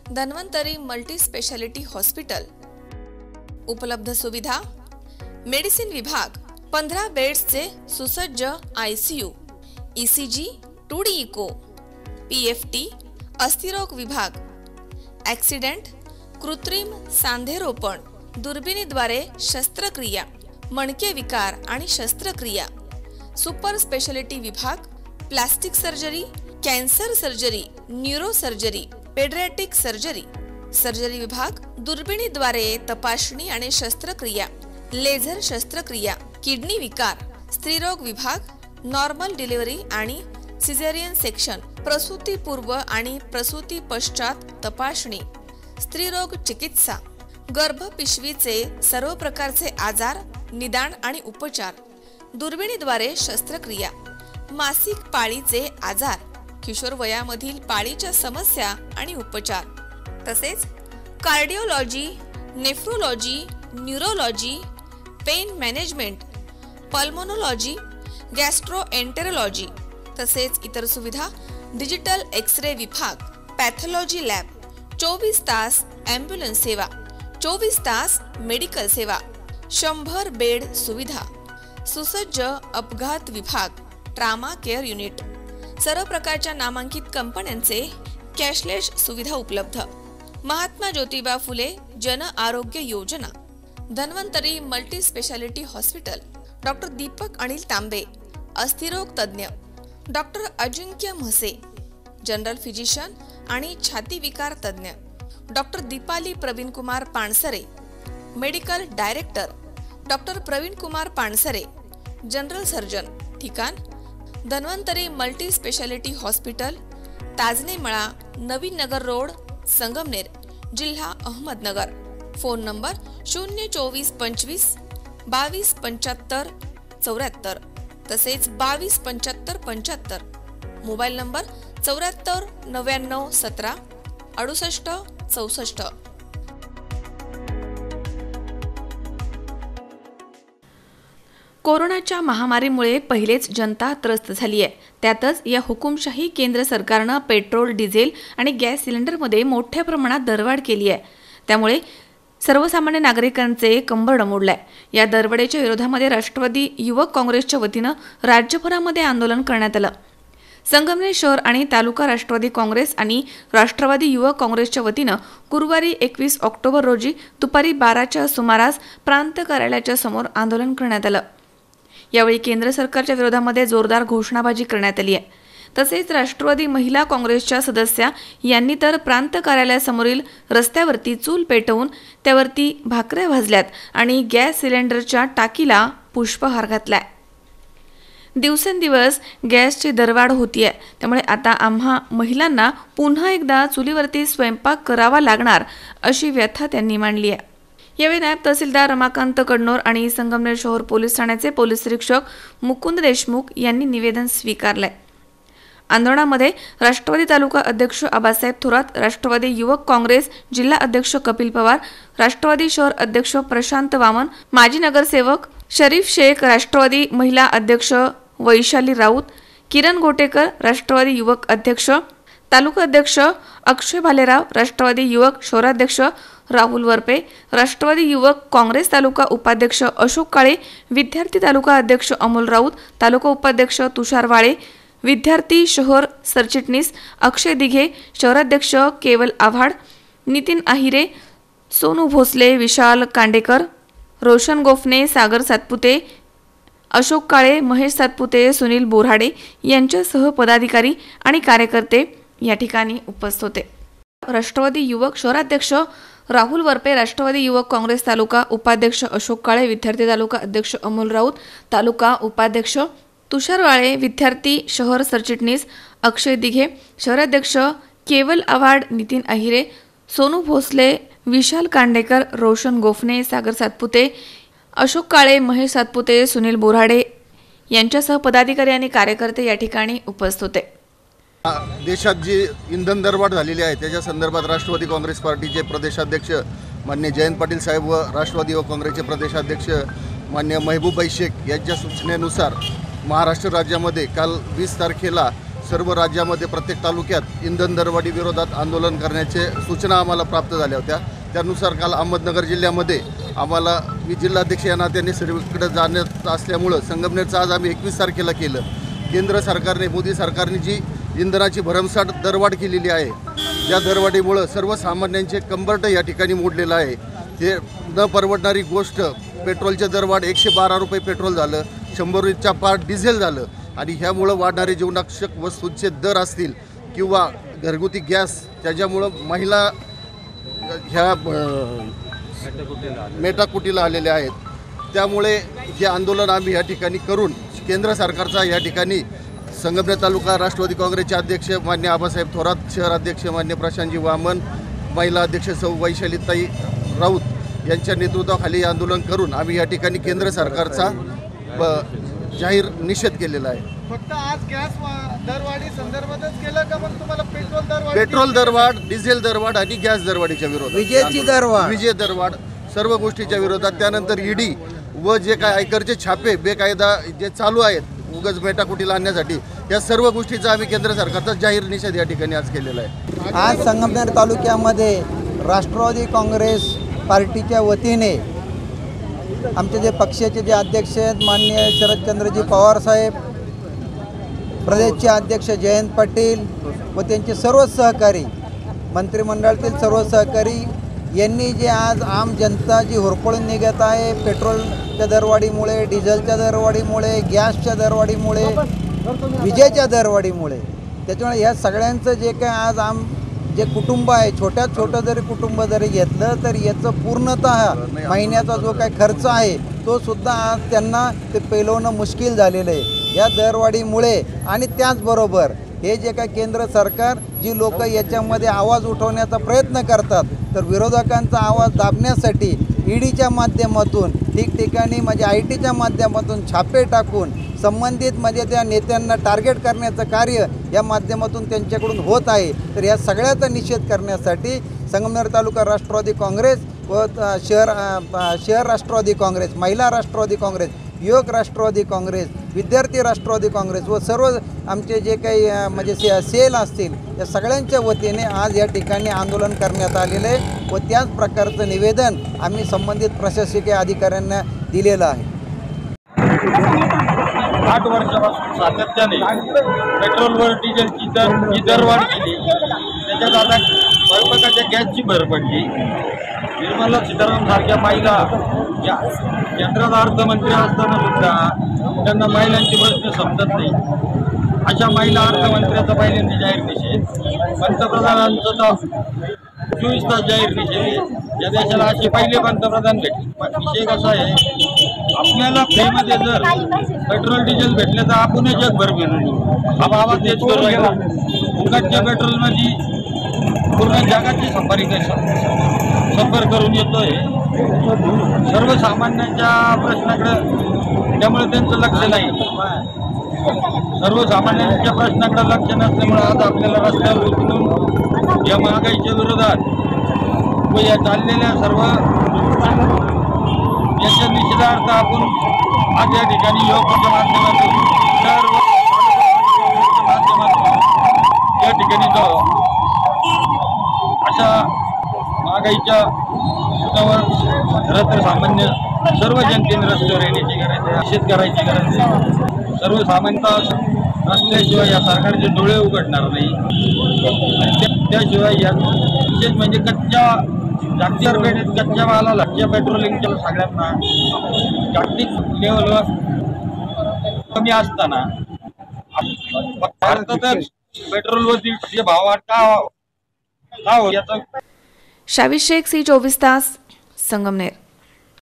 Dhanvantari multi speciality hospital. उपलब्ध सुविधा: medicine विभाग, 15 बेड्सचे सुसज्ज ICU, ECG, 2D echo, PFT, अस्थिरोग विभाग, ॲक्सिडेंट, कृत्रिम सांधेरोपण, दुर्बिणीद्वारे शस्त्रक्रिया, मणके विकार आणि शस्त्रक्रिया, सुपर स्पेशालिटी विभाग, plastic surgery, cancer surgery, neuro surgery, paediatric surgery, surgery विभाग, दुर्बिणीद्वारे तपासणी आणि शस्त्रक्रिया, लेझर शस्त्रक्रिया, किडनी विकार, स्त्रीरोग विभाग, नॉर्मल डिलिव्हरी आणि सिझेरियन सेक्शन, प्रसूतीपूर्व आणि प्रसूती पश्चात तपासणी, स्त्रीरोग चिकित्सा, गर्भपिशवीचे सर्व प्रकारचे आजार, निदान आणि उपचार, दुर्बिणीद्वारे शस्त्रक्रिया, मासिक पाळीचे आजार, किशोर वयामधील पाळीच्या समस्या आणि उपचार, तसेच cardiology, nephrology, neurology, pain management, pulmonology, gastroenterology, तसेच इतर सुविधा, डिजिटल एक्स-रे विभाग, पॅथॉलॉजी लॅब, 24 तास ॲम्ब्युलन्स सेवा, 24 तास मेडिकल सेवा, 100 बेड सुविधा, सुसज्ज अपघात विभाग, ट्रामा केअर युनिट, सर्व प्रकारच्या नामांकित कंपन्यांचे कॅशलेस सुविधा उपलब्ध। Mahatma Jyotiba Phule Jan Arogya Yojana, Dhanvantari multi speciality hospital, doctor Deepak Anil Tambe, अस्थिरोग तज्ञ, doctor Ajinkya Mhase, general physician आणि छाती विकार तज्ञ, doctor Deepali Pravin Kumar Pansare, medical director, doctor Pravin Kumar Pansare, general surgeon. ठिकाण: Dhanvantari multi speciality hospital, Tajne Mala, Navin नगर रोड, संगमनेर, जिल्हा अहमदनगर। फोन नंबर 02425 22 75 74, तसेच 22 75 75। Mobile number 74 99 17 68 64। कोरोनाच्या महामारीमुळे पहिलेच जनता त्रस्त झाली आहे। त्यातच या हुकुमशाही केंद्र सरकारनं पेट्रोल, डिझेल आणि गॅस सिलेंडरमध्ये मोठ्या प्रमाणात दरवाढ केली आहे। त्यामुळे सर्वसामान्य नागरिकांचे कंबर मोडलाय। या दरवाढीच्या विरोधामध्ये राष्ट्रवादी युवक काँग्रेसच्या वतीनं राज्यभरामध्ये आंदोलन करण्यात आलं। संगमनेर शहर आणि तालुका राष्ट्रवादी काँग्रेस आणि राष्ट्रवादी युवक काँग्रेसच्या वतीनं गुरुवारी 21 ऑक्टोबर रोजी दुपारी 12च्या सुमारास प्रांत कार्यालयाच्या समोर आंदोलन करण्यात आलं। यावेळी केंद्र सरकारच्या विरोधामध्ये जोरदार घोषणाबाजी करण्यात आली आहे। तसेच राष्ट्रवादी महिला काँग्रेसच्या सदस्या यांनी तर प्रांत कार्यालयासमोरील रस्त्यावरती चूल पेटवून त्यावरती भाकऱ्या भाजल्यात आणि गॅस सिलेंडरच्या टाकीला पुष्पहार घातलाय। दिवसेंदिवस गॅसची दरवाढ होतीये, त्यामुळे आता आम्हा महिलांना पुन्हा एकदा चुलीवरती स्वयंपाक करावा लागणार अशी व्यथा त्यांनी मांडली आहे। यावेळी नायब तहसीलदार रमाकांत कडनोर आणि संगमनेर शहर पोलीस ठाण्याचे पोलीस निरीक्षक मुकुंद देशमुख यांनी निवेदन स्वीकारले। आंदोलनामध्ये राष्ट्रवादी तालुका अध्यक्ष आबासाहेब थोरात, राष्ट्रवादी युवक काँग्रेस जिल्हा अध्यक्ष कपिल पवार, राष्ट्रवादी शहर अध्यक्ष प्रशांत वामन, माजी नगरसेवक शरीफ शेख, राष्ट्रवादी महिला अध्यक्ष वैशाली राऊत, किरण गोटेकर, राष्ट्रवादी युवक अध्यक्ष, तालुका अध्यक्ष अक्षय भालेराव, राष्ट्रवादी युवक शहराध्यक्ष राहुल वरपे, राष्ट्रवादी युवक काँग्रेस तालुका उपाध्यक्ष अशोक काळे, विद्यार्थी तालुका अध्यक्ष अमोल राऊत, तालुका उपाध्यक्ष तुषार वाळे, विद्यार्थी शहर सरचिटणीस अक्षय दिघे, शहराध्यक्ष केवल आव्हाड, नितीन आहिरे, सोनू भोसले, विशाल कांडेकर, रोशन गोफने, सागर सातपुते, अशोक काळे, महेश सातपुते, सुनील बोराडे यांच्यासह पदाधिकारी आणि कार्यकर्ते या ठिकाणी उपस्थित होते। राष्ट्रवादी युवक शहराध्यक्ष राहुल वरपे, राष्ट्रवादी युवक काँग्रेस तालुका उपाध्यक्ष अशोक काळे, विद्यार्थी तालुका अध्यक्ष अमोल राऊत, तालुका उपाध्यक्ष तुषार वाळे, विद्यार्थी शहर सरचिटणीस अक्षय दिघे, शहराध्यक्ष केवल आव्हाड, नितीन आहिरे, सोनू भोसले, विशाल कांडेकर, रोशन गोफने, सागर सातपुते, अशोक काळे, महेश सातपुते, सुनील बोराडे यांच्यासह पदाधिकारी आणि कार्यकर्ते या ठिकाणी उपस्थित होते। देशात जी इंधन दरवाढ झालेली आहे त्याच्या संदर्भात राष्ट्रवादी काँग्रेस पार्टीचे प्रदेशाध्यक्ष माननीय जयंत पाटील साहेब व राष्ट्रवादी युवक काँग्रेसचे प्रदेशाध्यक्ष माननीय महबूबाई शेख यांच्या सूचनेनुसार महाराष्ट्र राज्यामध्ये काल 20 तारखेला सर्व राज्यामध्ये प्रत्येक तालुक्यात इंधन दरवाढी विरोधात आंदोलन करण्याचे सूचना आम्हाला प्राप्त झाल्या होत्या। त्यानुसार काल अहमदनगर जिल्ह्यामध्ये आम्हाला मी जिल्हाध्यक्ष या नात्याने सर्वीकडे जाण्यात असल्यामुळं संगमनेरचं आज आम्ही 21 तारखेला केलं। केंद्र सरकारने मोदी सरकारने जी इंधनाची भरमसाठ दरवाढ केलेली आहे, ज्या दरवाढीमुळं सर्वसामान्यांचे कंबरट या ठिकाणी मोडलेलं आहे। ते न परवडणारी गोष्ट पेट्रोलचे दरवाढ 112 रुपये पेट्रोल झालं, 100च्या पार डिझेल झालं आणि ह्यामुळं वाढणारे जीवनावश्यक वस्तूंचे दर असतील किंवा घरगुती गॅस त्याच्यामुळं महिला ह्या मेटाकुटीला आलेल्या आहेत। त्यामुळे हे आंदोलन आम्ही या ठिकाणी करून केंद्र सरकारचा या ठिकाणी संगमनेर तालुका राष्ट्रवादी काँग्रेसचे अध्यक्ष मान्य आबासाहेब थोरात, शहर अध्यक्ष मान्य प्रशांतजी वामन, महिला अध्यक्ष सौ वैशालीताई राऊत यांच्या नेतृत्वाखाली हे आंदोलन करून आम्ही या ठिकाणी केंद्र सरकारचा जाहीर निषेध केलेला आहे। फक्त आज गॅस दरवाढी संदर्भातच केलं का मग तुम्हाला पेट्रोल दरवाढ, डिझेल दरवाढ आणि गॅस दरवाढीच्या विरोधात, विजेची दरवाढ सर्व गोष्टीच्या विरोधात, त्यानंतर ईडी व जे काय आयकरचे छापे बेकायदा जे चालू आहेत उगाच मेटाकुटीला आणण्यासाठी, या सर्व गोष्टीचा आम्ही केंद्र सरकारचा जाहीर निषेध या ठिकाणी आज केलेला आहे। आज संगमनेर तालुक्यामध्ये राष्ट्रवादी काँग्रेस पार्टीच्या वतीने आमचे जे पक्षाचे जे अध्यक्ष आहेत माननीय शरदचंद्रजी पवार साहेब, प्रदेशचे अध्यक्ष जयंत पाटील व त्यांचे सर्व सहकारी, मंत्रिमंडळातील सर्व सहकारी यांनी जे आज आम जनता जी होरपळून निघत आहे पेट्रोलच्या दरवाढीमुळे, डिझेलच्या दरवाढीमुळे, गॅसच्या दरवाढीमुळे, विजेच्या दरवाढीमुळे, त्याच्यामुळे ह्या सगळ्यांचं जे काय आज जे कुटुंब आहे, छोट्यात छोटं जरी कुटुंब जरी घेतलं तर याचं पूर्णतः महिन्याचा जो काही खर्च आहे तो सुद्धा आज त्यांना ते पेलवणं मुश्किल झालेलं आहे या दरवाढीमुळे। आणि त्याचबरोबर हे जे काय केंद्र सरकार जी लोक याच्यामध्ये आवाज उठवण्याचा प्रयत्न करतात, तर विरोधकांचा आवाज दाबण्यासाठी ईडीच्या माध्यमातून ठिकठिकाणी म्हणजे ITच्या माध्यमातून छापे टाकून संबंधित म्हणजे त्या नेत्यांना टार्गेट करण्याचं कार्य या माध्यमातून त्यांच्याकडून होत आहे। तर या सगळ्याचा निषेध करण्यासाठी संगमनेर तालुका राष्ट्रवादी काँग्रेस व शहर राष्ट्रवादी काँग्रेस, महिला राष्ट्रवादी काँग्रेस, युवक राष्ट्रवादी काँग्रेस, विद्यार्थी राष्ट्रवादी काँग्रेस व सर्व आमचे जे काही म्हणजे सेल असतील या सगळ्यांच्या वतीने आज या ठिकाणी आंदोलन करण्यात आलेलं आहे व त्याच प्रकारचं निवेदन आम्ही संबंधित प्रशासकीय अधिकाऱ्यांना दिलेलं आहे। 8 वर्षापासून सातत्याने पेट्रोलवर डिझेलची दरवाढ केली, त्याच्यात आता स्वयंपाकाच्या गॅसची भर पडली। निर्मला सीतारामन सारख्या महिला या केंद्रात अर्थमंत्री असताना सुद्धा त्यांना महिलांचे प्रश्न समजत नाही। अशा महिला अर्थमंत्र्याचा पहिल्यांदा जाहीर निषेध, पंतप्रधानांचा तर 24 तास जाहीर निषेध। या देशाला असे पहिले पंतप्रधान भेटले। पण विषय कसा आहे, आपल्याला फ्रीमध्ये जर पेट्रोल डिझेल भेटले तर आपण जगभर फिरून येऊ। हा बाबा तेच करू राहिला, फुकटच्या पेट्रोलमध्ये पूर्ण जगाची सफर करून येतोय सर्वसामान्यांच्या प्रश्नाकडे, त्यामुळे त्यांचं लक्ष नाही। सर्वसामान्यांच्या प्रश्नाकडे लक्ष नसल्यामुळे आज आपल्याला रस्त्यावर उतरून या महागाईच्या विरोधात व या चाललेल्या सर्व याच्या निषेधार्थ आपण आज या ठिकाणी योगाच्या माध्यमातून सर्व माध्यमातून या ठिकाणी जाऊ। अशा महागाईच्या मुद्द्यावर खरं तर सामान्य सर्व जनतेने रस्त्यावर येण्याची गरज आहे, निषेध करायची गरज आहे। सर्वसामान्यता असल्याशिवाय या सरकारचे डोळे उघडणार नाही। त्याशिवाय या विशेष म्हणजे जागतिक पेठेत कच्च्या मालाला पेट्रोलिंगच्या सगळ्यांना जागतिक लेवलवर कमी असताना भारतातच पेट्रोलवरती जे भाव का हो याचा शावीर शेख, C24 तास, संगमनेर।